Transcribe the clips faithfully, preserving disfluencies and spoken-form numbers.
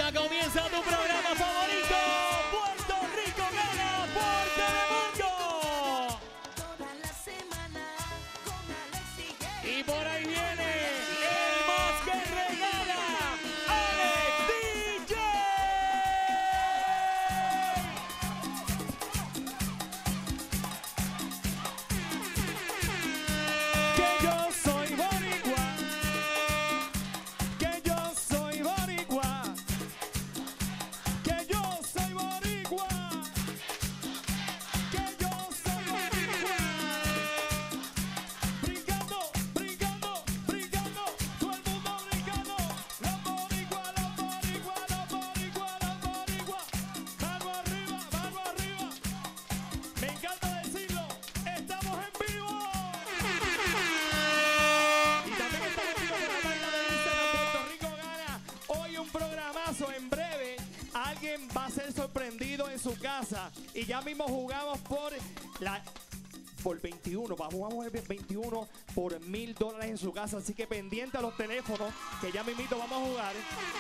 Ya comienza tu programa favorito. Puerto Rico gana por Telemundo. Y por ahí viene el más que regala, Alex D J. Que yo soy boricua, que yo soy boricua, que yo soy boricua, que yo soy boricua. Brincando, brincando, brincando, todo el mundo brincando. Los boricuas, los boricuas, los boricuas, los boricuas. Mano arriba, mano arriba. Me encanta decirlo, estamos en vivo. Y también estamos en vivo por la página de Instagram, Puerto Rico Gana. Hoy un programazo. En breve alguien va a ser sorprendido en su casa. Y ya mismo jugamos por la... por veintiuno, vamos, vamos a ver veintiuno por mil dólares en su casa. Así que pendiente a los teléfonos, que ya mismito vamos a jugar.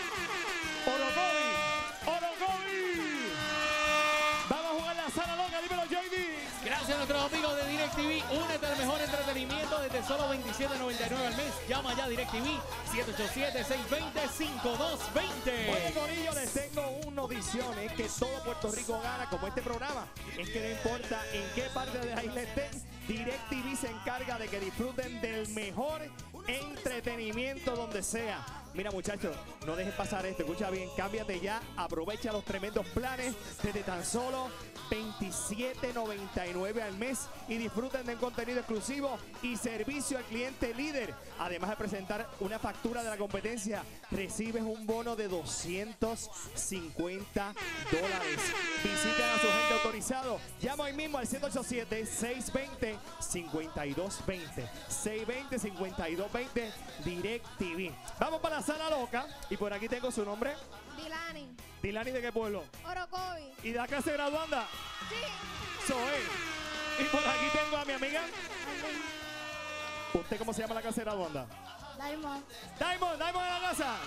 Orocovi, Orocovi. Vamos a jugar la sala loca, dímelo J D. Gracias a nuestros amigos de DirecTV. Únete al mejor entretenimiento desde solo veintisiete noventa y nueve al mes. Llama ya a DirecTV siete ocho siete, seis dos cero, cinco dos dos cero. Bueno, Corillo, les tengo una notición. Es que todo Puerto Rico gana, como este programa. Es que no importa en qué parte de la isla estén, DirecTV se encarga de que disfruten del mejor entretenimiento donde sea. Mira, muchachos, no dejes pasar esto. Escucha bien, cámbiate ya. Aprovecha los tremendos planes desde tan solo veintisiete noventa y nueve al mes y disfruten de un contenido exclusivo y servicio al cliente líder. Además de presentar una factura de la competencia, recibes un bono de doscientos cincuenta dólares. Visiten a su agente autorizado. Llama hoy mismo al siete ocho siete, seis dos cero, cinco dos dos cero. seis dos cero, cinco dos dos cero. DirecTV. Vamos para la sala loca. Y por aquí tengo su nombre. Dilani. Dilani, ¿de qué pueblo? Orocovi. ¿Y de acá se graduanda? Sí. Soy. Y por aquí tengo a mi amiga. ¿Usted cómo se llama la casa de graduanda? Diamond. Diamond, Diamond de la casa.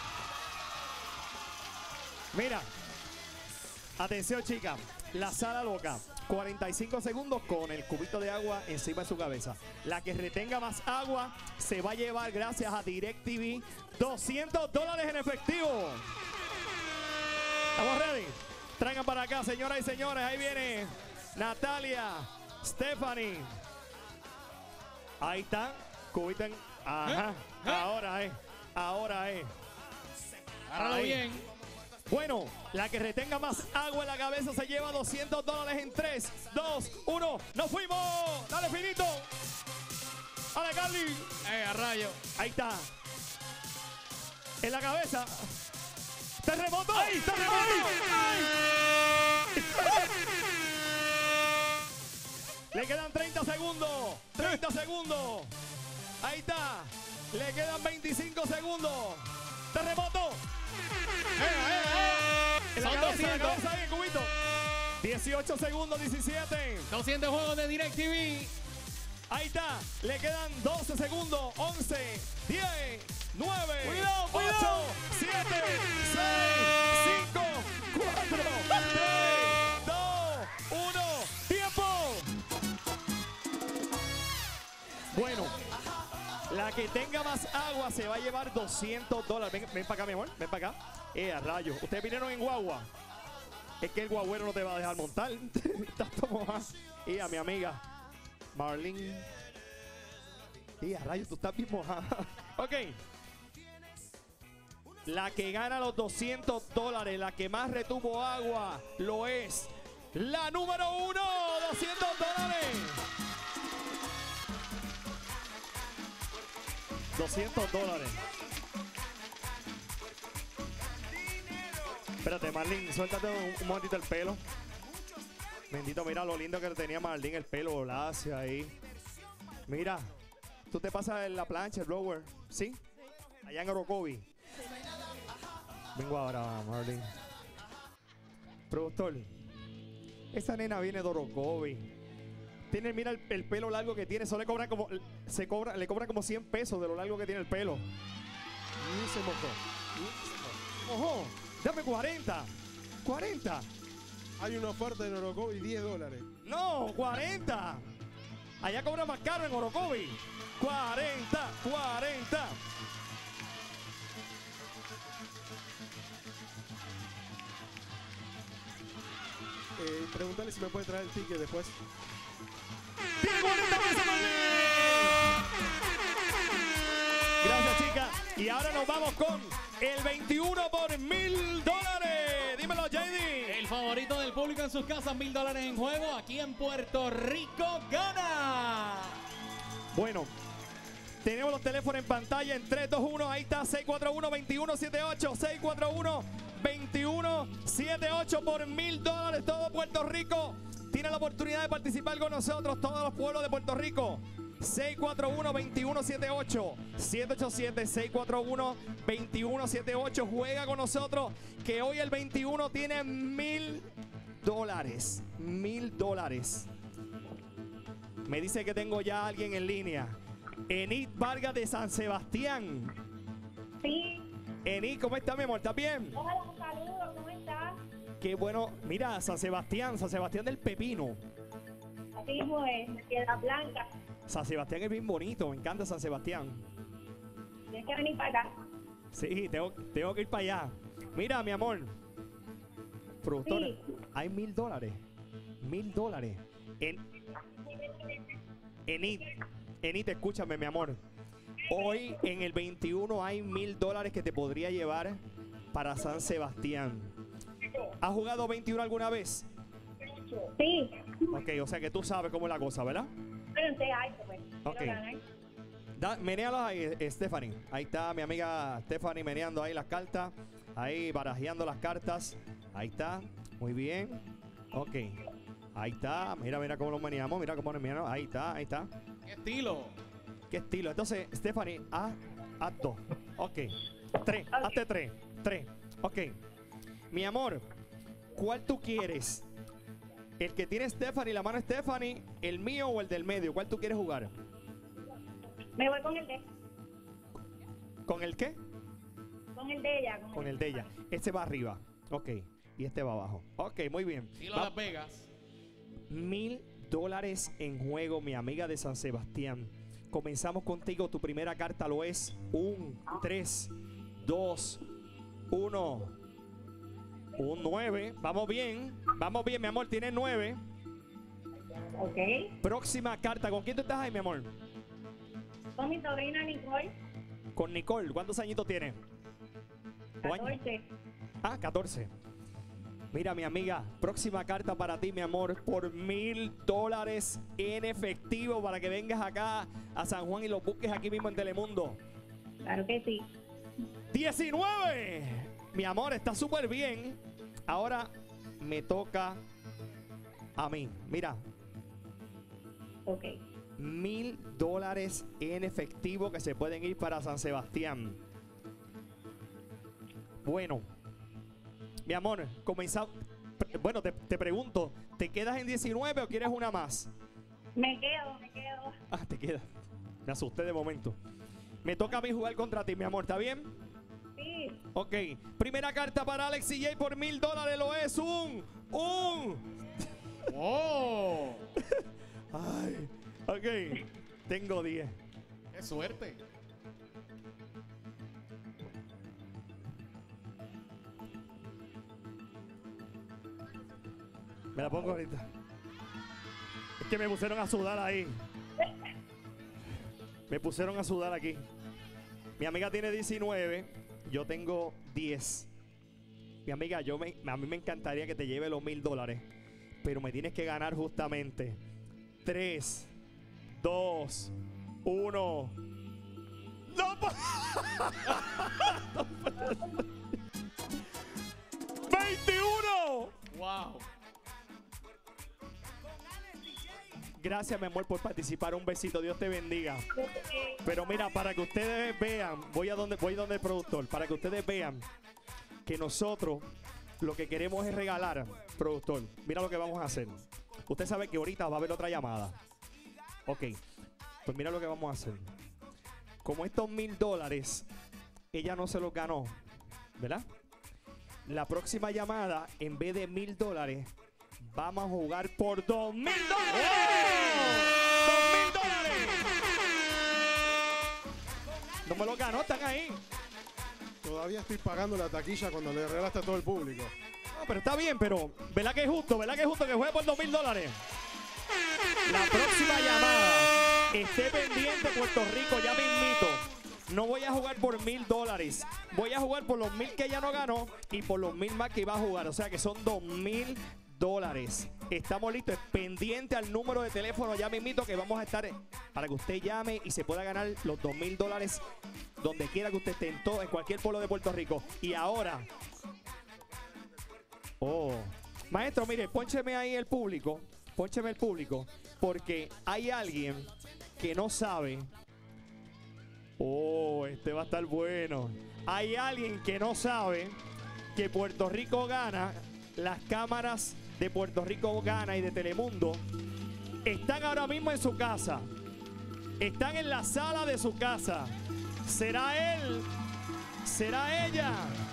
Mira. Atención, chicas. La sala loca. cuarenta y cinco segundos con el cubito de agua encima de su cabeza. La que retenga más agua se va a llevar, gracias a DirecTV, doscientos dólares en efectivo. ¿Estamos ready? Traigan para acá, señoras y señores. Ahí viene Natalia, Stephanie. Ahí está. Cubito en... Ajá. Ahora es. Ahora es. Agárralo bien. Bueno, la que retenga más agua en la cabeza se lleva doscientos dólares en tres, dos, uno. ¡Nos fuimos! ¡Dale, finito! ¡Dale, Carly! Eh, a rayo. Ahí está. En la cabeza. ¡Terremoto! ¡Ay, terremoto! ¡Ay! Le quedan treinta segundos. treinta segundos. Ahí está. Le quedan veinticinco segundos. ¡Terremoto! Eh, eh, eh. En la Son cabeza, en la doscientos. cabeza, ahí, cubito. dieciocho segundos, diecisiete. doscientos juegos de DirecTV. Ahí está. Le quedan doce segundos. once, diez, nueve, Cuidado, cuidado. ocho, siete, seis, cinco, cuatro, tres, dos, uno. ¡Tiempo! Bueno, la que tenga más agua se va a llevar doscientos dólares. Ven, ven para acá, mi amor. Ven para acá. Eh, a rayo. Ustedes vinieron en guagua. Es que el guagüero no te va a dejar montar. Estás como más. Y a mi amiga Marlene. Y a rayos, tú estás bien mojada. Ok. La que gana los doscientos dólares, la que más retuvo agua, lo es la número uno. doscientos dólares. doscientos dólares. Espérate, Marlene, suéltate un, un momentito el pelo. Bendito, mira lo lindo que tenía Marlene, el pelo lacio ahí. Mira, tú te pasas en la plancha, el blower, ¿sí? Allá en Orocovi. Vengo ahora, Marlene. Productor, esa nena viene de Orocovi. Tiene, mira el, el pelo largo que tiene, solo le cobran como, se cobra, le cobran como cien pesos de lo largo que tiene el pelo. Y se mojó. Y se mojó. Dame cuarenta. cuarenta. Hay una oferta en Orocovi, diez dólares. No, cuarenta. Allá cobra más caro en Orocovi. cuarenta, cuarenta. Eh, pregúntale si me puede traer el ticket después. ¡Tiene cuarenta pesos, Manuel! Gracias, chicas. Y ahora nos vamos con el veintiuno por mil dólares. Dímelo, J D. El favorito del público en sus casas, mil dólares en juego. Aquí en Puerto Rico gana. Bueno, tenemos los teléfonos en pantalla en tres, dos, uno. Ahí está, seis cuatro uno, dos uno siete ocho. seis cuatro uno, dos uno siete ocho por mil dólares. Todo Puerto Rico tiene la oportunidad de participar con nosotros. Todos los pueblos de Puerto Rico. seis cuatro uno, dos uno siete ocho. siete ocho siete, seis cuatro uno, dos uno siete ocho. Juega con nosotros que hoy el veintiuno tiene mil dólares. Mil dólares. Me dice que tengo ya a alguien en línea. Enid Vargas de San Sebastián. Sí. Enid, ¿cómo está, mi amor? ¿Estás bien? Hola, un saludo, ¿cómo estás? Qué bueno. Mira, San Sebastián, San Sebastián del Pepino. Así pues, Piedra Blanca. San Sebastián es bien bonito, me encanta San Sebastián. Tienes que venir para acá. Sí, tengo, tengo que ir para allá. Mira, mi amor. Productora, Sí. hay mil dólares. Mil dólares. En, Enid, Enid, escúchame, mi amor. Hoy en el veintiuno hay mil dólares que te podría llevar para San Sebastián. ¿Has jugado veintiuno alguna vez? Sí. Ok, o sea que tú sabes cómo es la cosa, ¿verdad? Pero sé algo, pues. Ok. Quiero ganar. Da, menéalos ahí, eh, Stephanie. Ahí está mi amiga Stephanie meneando ahí las cartas. Ahí barajeando las cartas. Ahí está. Muy bien. Ok. Ahí está. Mira, mira cómo lo meneamos. Mira cómo lo meneamos. Ahí está, ahí está. ¿Qué estilo? ¿Qué estilo? Entonces, Stephanie, haz, haz dos. Ok. Tres. Hazte tres. Tres. Ok. Mi amor, ¿cuál tú quieres? ¿El que tiene Stephanie, la mano Stephanie, el mío o el del medio? ¿Cuál tú quieres jugar? Me voy con el de, ¿Con el qué? con el de ella. Con el de ella. Este va arriba. Ok. Y este va abajo. Ok, muy bien. Estilo Va- Las Vegas. Mil dólares en juego, mi amiga de San Sebastián. Comenzamos contigo. Tu primera carta lo es un tres, dos, uno, un nueve. Vamos bien. Vamos bien, mi amor. Tienes nueve. Ok. Próxima carta. ¿Con quién tú estás ahí, mi amor? Con mi sobrina Nicole. Con Nicole. ¿Cuántos añitos tiene? ¿O años? catorce. Ah, catorce. Mira, mi amiga, próxima carta para ti, mi amor, por mil dólares en efectivo para que vengas acá a San Juan y lo busques aquí mismo en Telemundo. Claro que sí. diecinueve. Mi amor, está súper bien. Ahora me toca a mí. Mira, Ok. mil dólares en efectivo que se pueden ir para San Sebastián. Bueno, mi amor, comenzamos. Bueno, te, te pregunto, ¿te quedas en diecinueve o quieres una más? Me quedo, me quedo. Ah, te quedas. Me asusté de momento. Me toca a mí jugar contra ti, mi amor, ¿está bien? Sí. Ok, primera carta para Alex y Jay por mil dólares lo es un, un. ¡Oh! Ay, ok, tengo diez. ¡Qué suerte! Me la pongo ahorita. Es que me pusieron a sudar ahí. Me pusieron a sudar aquí. Mi amiga tiene diecinueve, yo tengo diez. Mi amiga, yo me, a mí me encantaría que te lleve los mil dólares, pero me tienes que ganar justamente. tres, dos, uno. ¡No! ¡veintiuno! ¡Wow! Gracias, mi amor, por participar. Un besito. Dios te bendiga. Pero mira, para que ustedes vean, voy a donde voy donde el productor, para que ustedes vean que nosotros lo que queremos es regalar, productor. Mira lo que vamos a hacer. Usted sabe que ahorita va a haber otra llamada. Ok, pues mira lo que vamos a hacer. Como estos mil dólares, ella no se los ganó, ¿verdad? La próxima llamada, en vez de mil dólares, vamos a jugar por dos mil dólares. ¡Dos mil dólares! No me lo ganó, están ahí. Todavía estoy pagando la taquilla cuando le regalaste a todo el público. No, pero está bien, pero ¿verdad que es justo? ¿Verdad que es justo que juegue por dos mil dólares? La próxima llamada, esté pendiente, Puerto Rico, ya me invito. No voy a jugar por mil dólares. Voy a jugar por los mil que ella no ganó y por los mil más que iba a jugar. O sea que son dos mil dólares. Estamos listos. Pendiente al número de teléfono. Ya me invito que vamos a estar para que usted llame y se pueda ganar los dos mil dólares donde quiera que usted esté, en, todo, en cualquier pueblo de Puerto Rico. Y ahora... Oh. Maestro, mire, póncheme ahí el público. Póncheme el público. Porque hay alguien que no sabe... Oh, este va a estar bueno. Hay alguien que no sabe que Puerto Rico gana, las cámaras de Puerto Rico gana y de Telemundo están ahora mismo en su casa. Están en la sala de su casa. ¿Será él? ¿Será ella?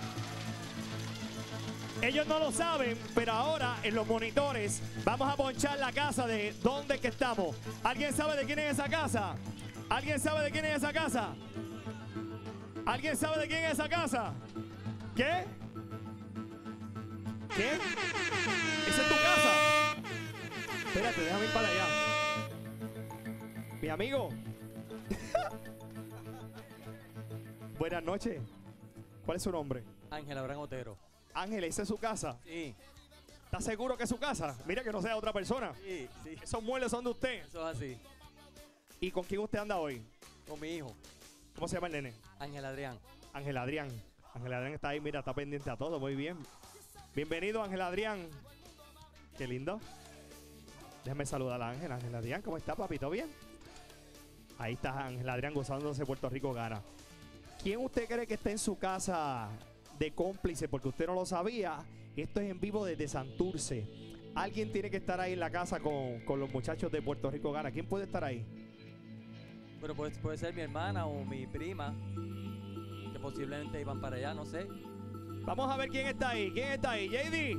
Ellos no lo saben, pero ahora en los monitores vamos a ponchar la casa de dónde que estamos. ¿Alguien sabe de quién es esa casa? ¿Alguien sabe de quién es esa casa? ¿Alguien sabe de quién es esa casa? ¿Qué? ¿Qué? ¿Esa es tu casa? Espérate, déjame ir para allá. Mi amigo. Buenas noches. ¿Cuál es su nombre? Ángel Abraham Otero. Ángel, ¿esa es su casa? Sí. ¿Estás seguro que es su casa? Mira que no sea otra persona. Sí, sí. Esos muebles son de usted. Eso es así. ¿Y con quién usted anda hoy? Con mi hijo. ¿Cómo se llama el nene? Ángel Adrián. Ángel Adrián. Ángel Adrián está ahí, mira, está pendiente a todo. Muy bien. Bienvenido, Ángel Adrián. Qué lindo. Déjame saludar a Ángel. Ángel Adrián, ¿cómo está, papi? ¿Todo bien? Ahí está Ángel Adrián gozándose Puerto Rico gana. ¿Quién usted cree que está en su casa de cómplice? Porque usted no lo sabía. Esto es en vivo desde Santurce. Alguien tiene que estar ahí en la casa con, con los muchachos de Puerto Rico gana. ¿Quién puede estar ahí? Pero puede, puede ser mi hermana o mi prima, que posiblemente iban para allá, no sé. Vamos a ver quién está ahí. ¿Quién está ahí? J D.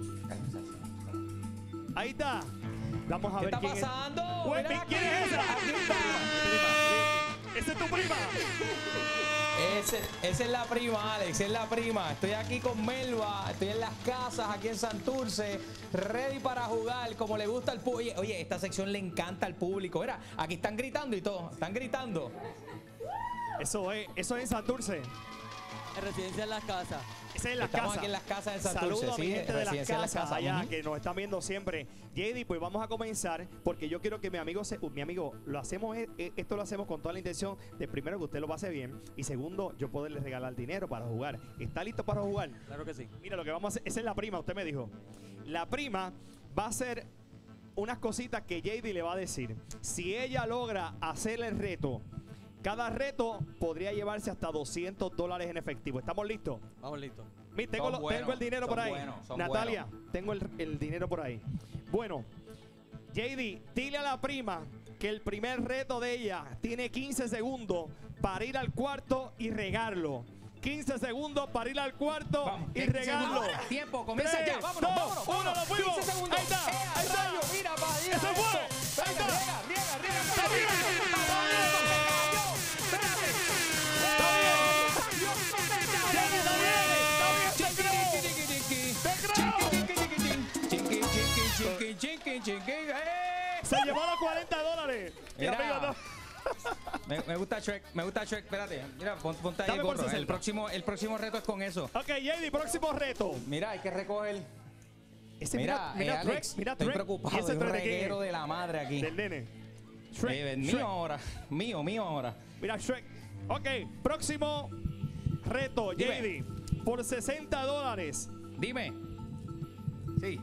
Ahí está. Vamos a ¿Qué ver está quién pasando? es. Ué, Mira ¿quién aquí. es esa? Aquí está. Esa es tu prima. Ese- esa es la prima, Alex, es la prima. Estoy aquí con Melba, estoy en las casas, aquí en Santurce, ready para jugar, como le gusta al público. Oye, oye, esta sección le encanta al público. Mira, aquí están gritando y todo, están gritando. Eso es, eso es en Santurce. En residencia en las casas. Esa es la Estamos casa. aquí en las casas de Santurce, Saludos a mi sí, gente de las residencia en las casas casas, allá ujú. que nos están viendo siempre. J D, pues vamos a comenzar porque yo quiero que mi amigo, se, uh, mi amigo, lo hacemos, eh, eh, esto lo hacemos con toda la intención de primero que usted lo pase bien y segundo, yo poderle regalar dinero para jugar. ¿Está listo para jugar? Claro que sí. Mira, lo que vamos a hacer, esa es la prima, usted me dijo. La prima va a hacer unas cositas que J D le va a decir. Si ella logra hacer el reto, cada reto podría llevarse hasta doscientos dólares en efectivo. ¿Estamos listos? Vamos listos. Mi, tengo, Son lo- buenos, tengo el dinero son por ahí. buenos, son Natalia, buenos. tengo el, el dinero por ahí. Bueno, J D, dile a la prima que el primer reto de ella tiene quince segundos para ir al cuarto y regarlo. quince segundos para ir al cuarto Vamos, y quince regarlo. segundos. Ahora, tiempo, comienza Tres, ya. Vámonos, dos, vámonos, uno, vámonos. nos fuimos. quince segundos. Ahí está, ¡Eh, ahí está. rayo! Mira para allá. ¡Eso fue! Eso. Ahí está. Riega, riega, riega. Está bien. Está bien. Se cayó. Espérate. Está bien. Dios no te J D, está bien. Está bien, te creo. Te creo. Se llevó los cuarenta dólares. Mira. Mi amigo, no. Me, me gusta Shrek, me gusta Shrek. Espérate, mira, pon- ponte ahí Dame el por gorro. sesenta. El próximo, el próximo reto es con eso. Ok, J D, próximo reto. Mira, hay que recoger. Ese, Mira, mira, eh, Trek, Alex, mira estoy Trek. preocupado. ¿Y ese Hay un Trek de quién reguero es? de la madre aquí. Del nene. Shrek, Eh, mío Shrek. ahora. Mío, mío ahora. Mira, Shrek. Ok, próximo reto, J Dime. D. Por sesenta dólares. Dime. Sí.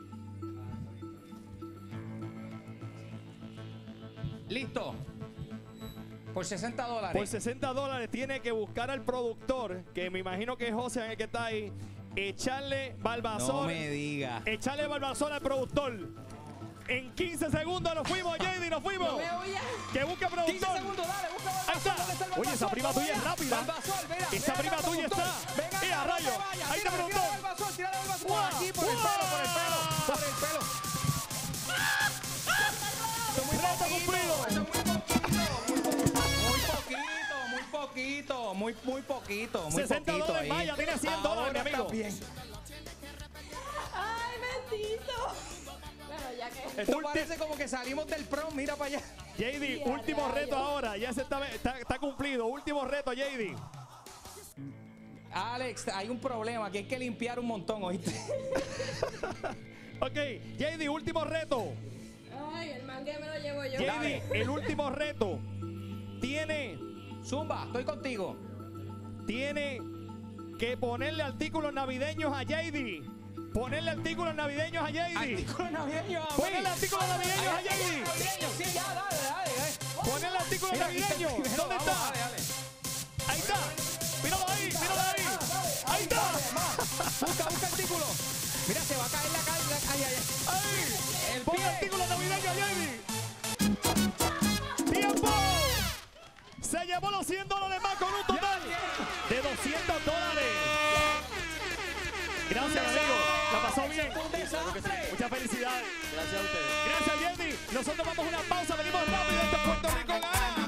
Listo. Por sesenta dólares. Por sesenta dólares tiene que buscar al productor, que me imagino que es José en el que está ahí, echarle No barbazón. me diga. Echarle barbazón al productor. En quince segundos nos fuimos, J D, nos fuimos. No veo ya. Que busque productor. quince segundos, dale, busca Barbasol. Ahí está. ¿Dónde está el Oye, esa Barbasol? prima Vamos tuya es allá. rápida. Barbasol, mira, Esa mira, prima tuya productor. está. Venga, ¡Eh, a acá, rayo! no te vayas. Ahí está, Tírale, productor. tírale Barbasol, tírale Barbasol. ¡Wow! Por aquí, por el ¡Wow! pelo, por el pelo, por el pelo. Esto es muy Reto poquito, cumplido. esto es muy poquito, muy poquito, muy poquito, muy, muy poquito, muy sesenta poquito dólares ahí. más, ya tiene cien dólares, mi Ahora amigo. está bien. Ay, bendito. Bueno, ya que. Esto Ulti- parece como que salimos del prom, mira para allá. J D, último reto ahora. Ya se está, está, está cumplido. Último reto, J D. Alex, hay un problema, que hay que limpiar un montón, ¿oíste? Ok, J D, último reto. Ay, el mangue me lo llevo yo. J D, el último reto. Tiene, Zumba, estoy contigo. tiene que ponerle artículos navideños a J D. Ponerle artículos navideños a J D. Artículo navideño, a mí. Ponerle artículos navideños a J D. Navideño, sí, ya, dale, dale, dale. Ponerle artículos Mira, aquí está el navideños. primero, ¿Dónde vamos, está? dale, dale. Ahí está. Míralo ahí, míralo ahí. Ahí está. Busca, busca artículo. Mira, se va a caer la carga. Ay, ay, ay. Ahí. El Ponle pie. artículos navideños a J D. ¡Tiempo! Se llevó los cien dólares más con un total de doscientos dólares. Gracias, amigo. La pasó bien. Un desastre. Muchas felicidades. Gracias a ustedes. Gracias, Jenny. Nosotros vamos a una pausa. Venimos rápido. Esto es Puerto Rico. ¡Gana!